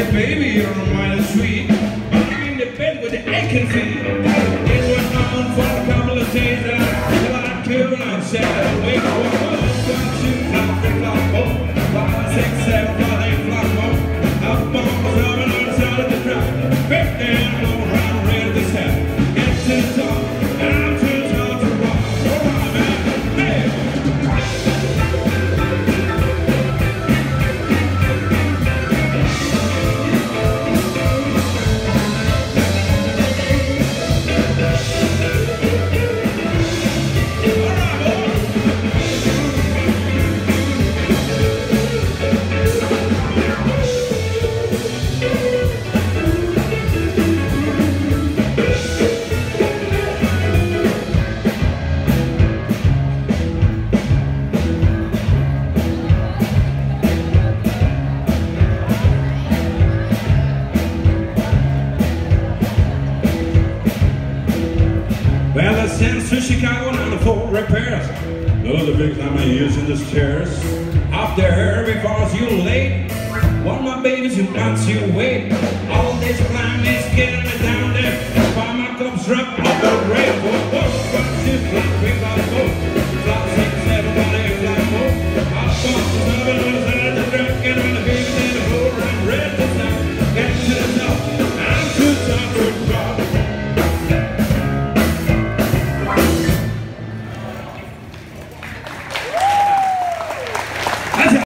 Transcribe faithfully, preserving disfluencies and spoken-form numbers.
said, baby, you're mighty sweet, but I'm in the bed with the aching feet. It went on for a couple of days, and I got killed, and I said, wake up, one, one, two, five, three, four, five, six, seven, five, eight, five, four. Up on the top and on the side of the track, back there, I'm going round, ready to step. Get to the top, and I'm too tall to rock. All right, man, hey! Well, I sent to Chicago now for repairs. Those are the big time I use in the stairs. Up there before you late. One of my babies who wants you wait. All this climb is getting me down there. Find my cups drop off the rail.